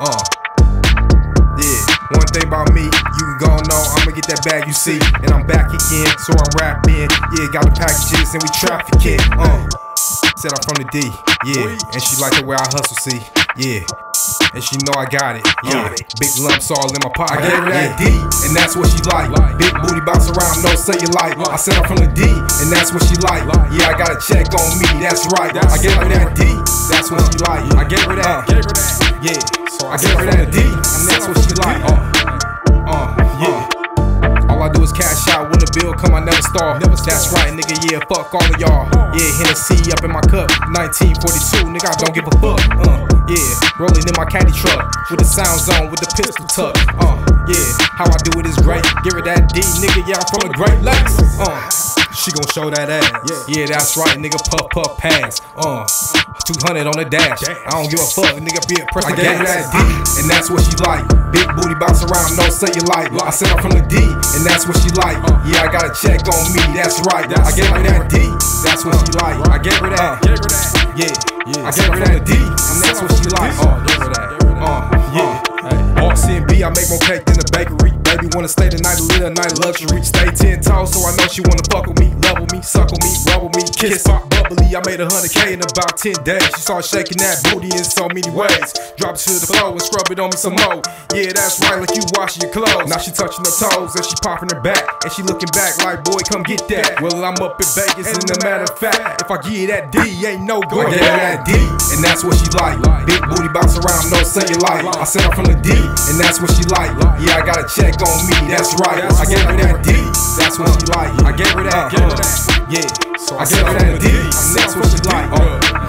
Yeah, one thing about me, you gon' know I'ma get that bag you see. And I'm back again, so I'm rapping. Yeah, got the packages and we trafficking. Said I'm from the D, yeah. And she like the way I hustle, see, yeah. And she know I got it, yeah. Big lumps all in my pocket, I gave her that D, and that's what she like. Big booty bounce around, no cellulite. I said I'm from the D, and that's what she like. Yeah, I got a check on me, that's right. I gave her that D, that's what she like. I gave her that, yeah. So I gave her that D, and that's what she like. Yeah. All I do is cash out when the bill come, I never starve. That's right, nigga, yeah, fuck all of y'all. Yeah, Hennessy up in my cup, 1942, nigga, I don't give a fuck. Yeah, rolling in my caddy truck with the sound zone, with the pistol tuck. Yeah, how I do it is great. Give her that D, nigga, yeah, I'm from the Great Lakes. She gon' show that ass. Yeah, that's right, nigga, puff, puff, pass. 200 on the dash. I don't give a fuck, nigga, be a press. I gave her that D, and that's what she like. Big booty bounce around, no cellulite. I said I'm from the D, and that's what she like. Yeah, I got a check on me, that's right. I gave her that D, that's what she like. I gave her that, yeah. I gave her that D, and that's what she like. Yeah. Boss and B, I make more cake than a bakery. Baby wanna stay the night, live a night of luxury. Stay 10 toes, so I know she wanna fuck with me, level me, suckle me, rubble me, kiss, pop, bubbly. I made 100K in about 10 days. She started shaking that booty in so many ways. Drop it to the floor and scrub it on me some more. Yeah, that's right, like you washing your clothes. Now she touching her toes and she popping her back, and she looking back like, boy, come get that. Well, I'm up in Vegas, and a matter of fact, if I give you that D, ain't no going. I gave her that D, and that's what she like. Big booty bounce around, no cellulite. I said I'm from the D, and that's what she like. Yeah, I got a check on me, that's right. I gave her that D, that's what she like. I gave her that, yeah. So I gave her that D, and that's what she like.